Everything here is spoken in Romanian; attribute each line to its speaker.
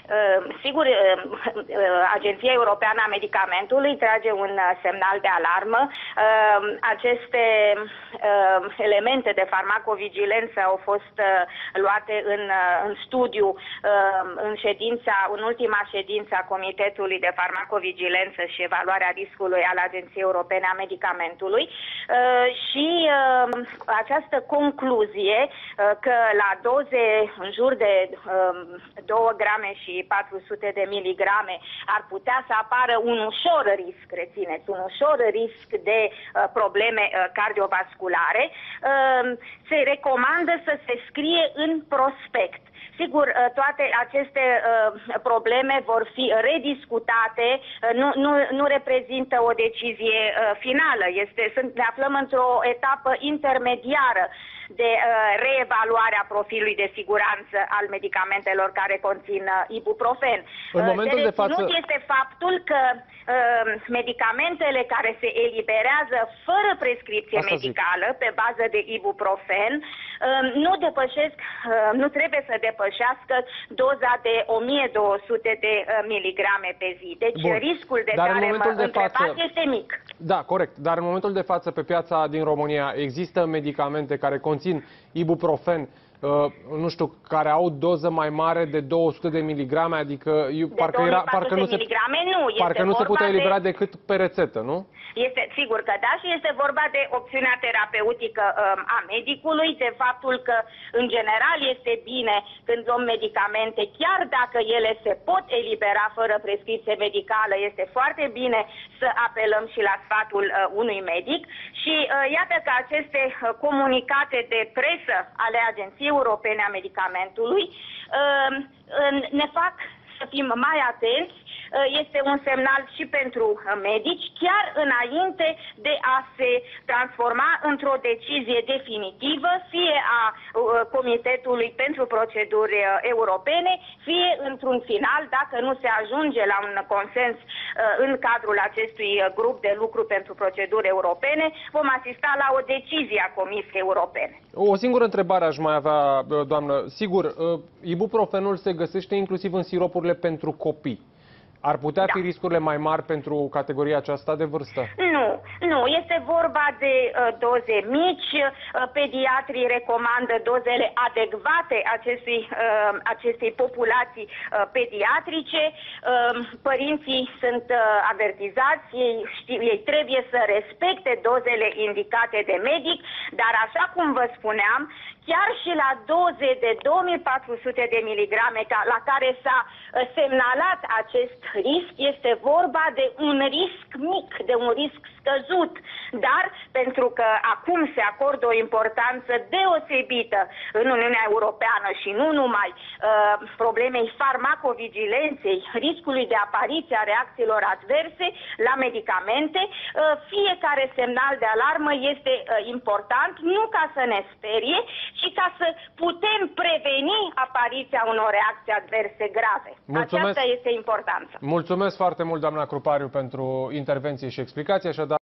Speaker 1: Sigur, Agenția Europeană a Medicamentului trage un semnal de alarmă. Aceste elemente de farmacovigilență au fost luate în studiu în ultima ședință a Comitetului de Farmacovigilență și Evaluarea Riscului al Agenției Europene a Medicamentului și această concluzie că la doze în jur de 2 grame și 400 de miligrame ar putea să apară un ușor risc, rețineți, un ușor risc de probleme cardiovasculare, se recomandă să se scrie în prospect. Sigur, toate aceste probleme vor fi rediscutate, nu reprezintă o decizie finală. Ne aflăm într-o etapă intermediară de reevaluare a profilului de siguranță al medicamentelor care conțin ibuprofen.
Speaker 2: În momentul de față
Speaker 1: este faptul că medicamentele care se eliberează fără prescripție medicală pe bază de ibuprofen nu trebuie să depășească doza de 1200 de miligrame pe zi. Deci riscul de care mă întrebați este mic.
Speaker 2: Da, corect. Dar în momentul de față pe piața din România există medicamente care conțin ibuprofen, nu știu, care au doză mai mare de 200 de miligrame, adică parcă nu se putea elibera decât pe rețetă, nu?
Speaker 1: Este sigur că da, și este vorba de opțiunea terapeutică a medicului, de faptul că în general este bine când luăm medicamente, chiar dacă ele se pot elibera fără prescripție medicală, este foarte bine să apelăm și la sfatul unui medic. Și iată că aceste comunicate de presă ale Agenției Europene a Medicamentului ne fac să fim mai atenți. Este un semnal și pentru medici, chiar înainte de a se transforma într-o decizie definitivă, fie a Comitetului pentru Proceduri Europene, fie într-un final, dacă nu se ajunge la un consens în cadrul acestui grup de lucru pentru proceduri europene, vom asista la o decizie a Comisiei Europene.
Speaker 2: O singură întrebare aș mai avea, doamnă. Sigur, ibuprofenul se găsește inclusiv în siropurile pentru copii. Ar putea fi riscurile mai mari pentru categoria aceasta de vârstă?
Speaker 1: Nu. Este vorba de doze mici. Pediatrii recomandă dozele adecvate acestei populații pediatrice. Părinții sunt avertizați, ei trebuie să respecte dozele indicate de medic, dar așa cum vă spuneam, chiar și la doze de 2400 de miligrame la care s-a semnalat acest risc, este vorba de un risc mic, de un risc scăzut, dar pentru că acum se acordă o importanță deosebită în Uniunea Europeană și nu numai problemei farmacovigilenței, riscului de apariție a reacțiilor adverse la medicamente, fiecare semnal de alarmă este important, nu ca să ne sperie, ci ca să putem preveni apariția unor reacții adverse grave. Aceasta este importanța.
Speaker 2: Mulțumesc foarte mult, doamna Crupariu, pentru intervenție și explicații. Așadar,